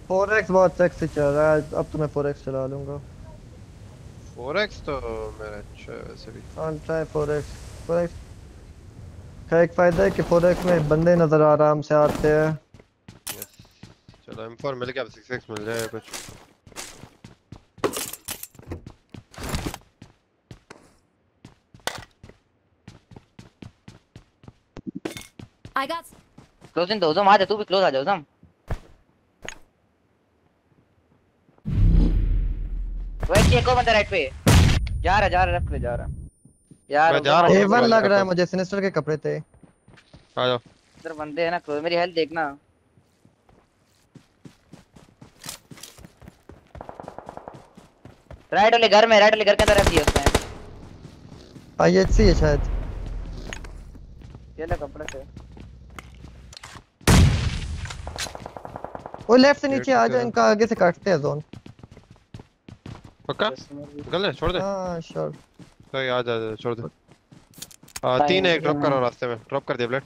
4x बहुत sexy चल रहा है, अब तो मैं 4x चला लूंगा। 4x तो मेरा अच्छा है वैसे भी। हाँ ट्राई 4x। 4x का एक फायदा है कि 4x में बंदे नजर आराम से आते हैं। यस। चलो M4 मिल गया, अब 6x मिल जाएगा कुछ। I got क्लोज इन दो आ जा, तू भी क्लोज आ जाओ सम। वेट चेक को बंदा राइट पे जा रहा लेफ्ट पे जा रहा यार। मैं जा उधर रहा हूँ A1 वाले लग रहा है तरफ। मुझे, सिनिस्टर के कपड़े थे। आ जाओ। उधर बंदे हैं ना क्लोज, मेरी हेल्थ देखना। राइट वाले घर में, राइट वाले घर के अंदर रख दिया उसने। IHC है शायद। ये ले कपड़े से। वो लेफ्ट से गेट नीचे की आ जाओ, तरफ। इनका आगे से काटते हैं जोन। पक्का निकल ले, छोड़ दे। हाँ श्योर। तो आ जा जा, छोड़ दे। 3 है, एक ड्रॉप करो रास्ते में, ड्रॉप कर दिया ब्लेड।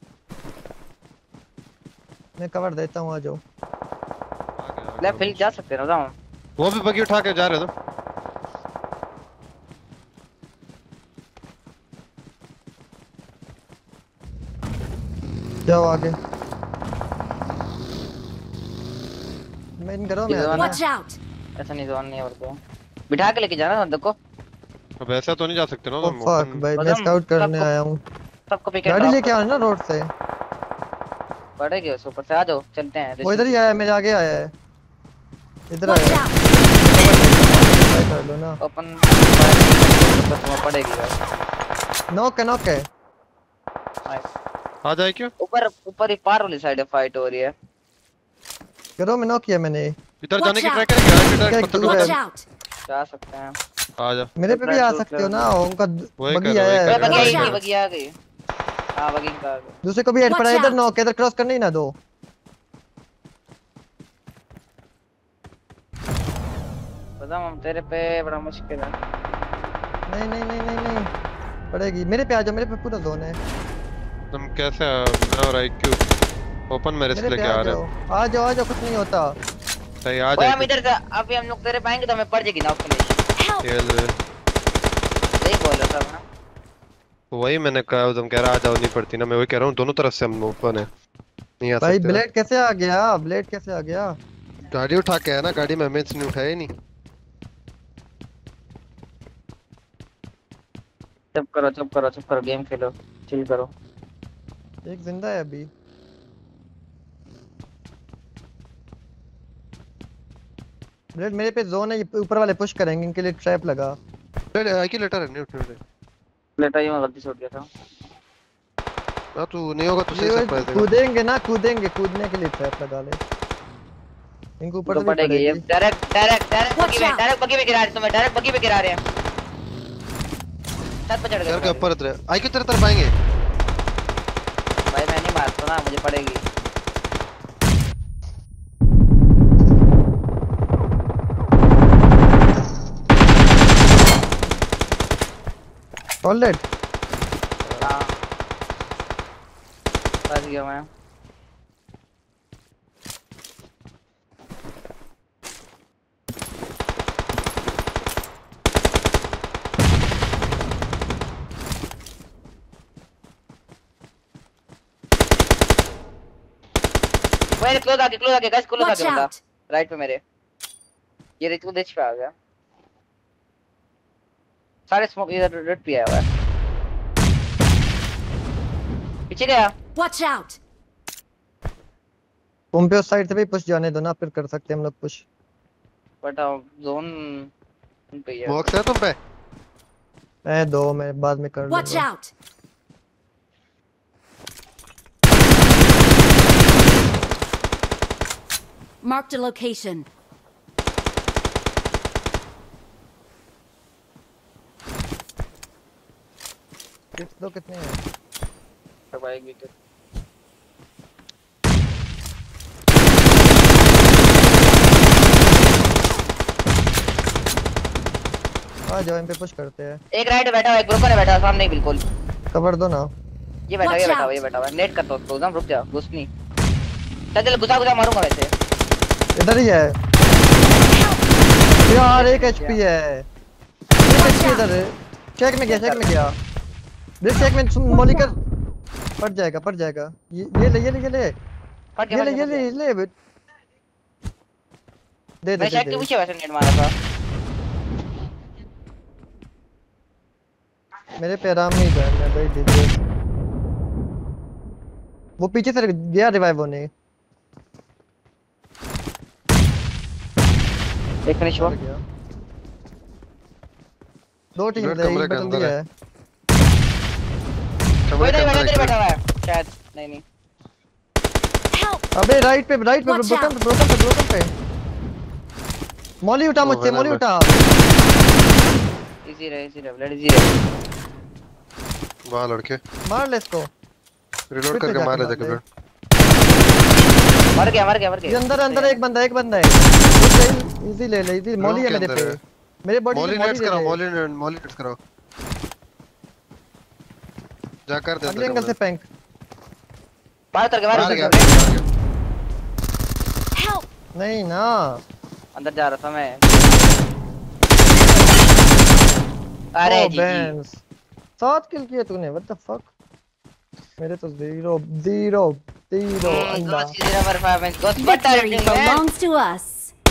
मैं कवर देता हूँ, आ जाओ। लेफ्ट हिल जा सकते हैं ना हम। वो भी बगी उठा के जा रहे थे। जाओ आगे। मैं इन घरों में आ जाऊँ। watch out. ऐसा नहीं जोन नहीं और को बिठा के लेके जाना देखो। अब ऐसा तो नहीं जा सकते ना ओ तुम फक ओपन। भाई, मैं स्काउट करने आया हूँ। सबको पिक गाड़ी लेके आओ ना रोड से। पड़ेगी उस ऊपर से, आ जाओ चलते हैं। वो इधर ही आया है, मेरे आगे आया है। इधर Watch आया out. है। कर लो ना। ओपन तुम्हें पड़ेगी यार। नॉक है, नॉक है। आ जाए क्यों? ऊपर ऊपर ही पार वाली साइड है फाइट हो रही है। घरों में नॉक किया मैंने। इधर जाने की Watch ट्राई करेंगे, आगे क्या डायरेक्ट पत्थर दूर पे। है? Watch out. जा सकते हैं। आ जा। मेरे पे भी आ सकते हो ना, उनका वही बगी कर, आया वही है। कर। बगी Watch आई, out. बगी आ गई। हां बगी का आ गई। दूसरे को भी हेड पड़ा है, Watch इधर out. नॉक है, इधर क्रॉस करने ही ना दो। बदाम हम तेरे पे बड़ा मुश्किल है। नहीं नहीं नहीं नहीं नहीं पड़ेगी। मेरे पे आ जाओ, मेरे पे पूरा जोन है। तुम कैसे मैं और IQ ओपन में रिस्क मेरे पे लेके आ आ रहे जाओ, हैं। आ जाओ, आ जाओ, कुछ नहीं होता। सही आ ओए हम जाए। इधर से अभी हम लोग तेरे पाएंगे तो हमें पड़ जाएगी ना फिनिश। Help. खेल सही बोल रहा था ना। वही मैंने कहा, तुम कह रहा आ जाओ, नहीं पड़ती ना। मैं वही कह रहा हूँ, दोनों तरफ से हम ओपन है, नहीं आ भाई सकते ना। ब्लेड कैसे आ गया? ब्लेड कैसे आ गया? गाड़ी उठा के है ना, गाड़ी में हमें इसने उठाया ही नहीं। चुप करो गेम खेलो, चिल करो। एक जिंदा है अभी। ब्लेड मेरे पे जोन है, ये ऊपर वाले पुश करेंगे, इनके लिए ट्रैप लगा। IQ लेटर है, नहीं उठने दे। लेटा ही मैं गलती से उठ गया था। ना तू नहीं होगा तो सही ये सरप्राइज देगा। कूदेंगे ना, कूदेंगे, कूदने के लिए ट्रैप लगा ले। इनको ऊपर तो से भी पड़ेगी ये। पड़ेगी। Direct Watch out. डायरेक्ट बगी में गिरा रहे तुम्हें, डायरेक्ट बगी में गिरा रहे हैं। छत पे चढ़ घर के गए ऊपर उतरे। IQ तेरे तरफ आएंगे। भाई। मैं नहीं मारता ना, मुझे पड़ेगी। ऑलरेड हां फंस गया मैं। मेरे क्लोज आके गाइस क्लोज Watch आके बंदा out. राइट पे मेरे। ये रिच पे आ गया। सारे स्मोक इधर रेड पे आया हुआ है। पीछे गया। Watch out. तुम पे उस साइड से भी पुश जाने दो ना, फिर कर सकते हैं हम लोग पुश। बट जोन पे ही है। स्मोक्स है तुम पे? मैं दो मैं बाद में कर Watch लूंगा। out. Marked a location. Kits दो, कितने हैं? सब आएगी तो आ जाओ, इन पे पुश करते हैं। एक राइट बैठा हुआ, एक ब्रोकन है बैठा हुआ सामने ही बिल्कुल। कवर दो ना। ये बैठा Watch ये बैठा out. हुआ ये बैठा हुआ। नेट करता हूं तो रुक जा, घुस नहीं। चल घुसा मारूंगा वैसे। इधर ही है यार, 1 HP है, 1 HP इधर है। चेक में गया, चेक में गया, देख चेक में, सुन मौली कर, पड़ जाएगा पड़ जाएगा। ये ले ये ले ये ले फट ये गया ले ये ले ले दे दे मैं शेक दे के दे। पीछे वैसे नेट मारा था। मेरे पे आराम नहीं था, मैं भाई दे दे। वो पीछे से गया रिवाइव होने। एक फिनिश हुआ। गया। 2 टीम रेड है, कमरे एक के बटन अंदर दिया है। है। कोई कमरे के नहीं अंदर बैठा एक हुआ है शायद। नहीं Help! अबे राइट पे Watch out! ब्रोकन पे मौली उठा वो मुझसे, है ना मौली मैं- उठा। इजी रहे ब्लड इजी रहे। वहाँ लड़के मार ले इसको। रिलोड फिर से करके मार ले जाके जाके मार फिर। मर ये गया। अंदर एक बंदा है। इजी ले इजी। मौली है के मेरे अंदर पे, है। मेरे बॉडी मॉली से मौली नेट्स ले कराओ, ले। मॉली नेट्स कराओ। जा कर दे अगले एंगल से पैंक। बाहर उतर के बाहर मार उतर गया, के। मार गया। Help! नहीं ना, अंदर जा रहा था मैं। अरे ओ जी बैंस 7 किल किए तूने, व्हाट द फक। मेरे तो 0 अंडा। Performance goes Victory belongs to us.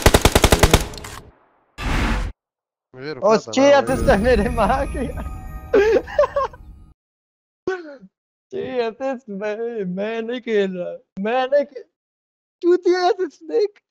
मुझे ओ रुकना था छह ना, असिस्ट है मेरे मां के। 6 असिस्ट मैं नहीं खेल रहा, मैं नहीं चूतिया असिस्ट देख।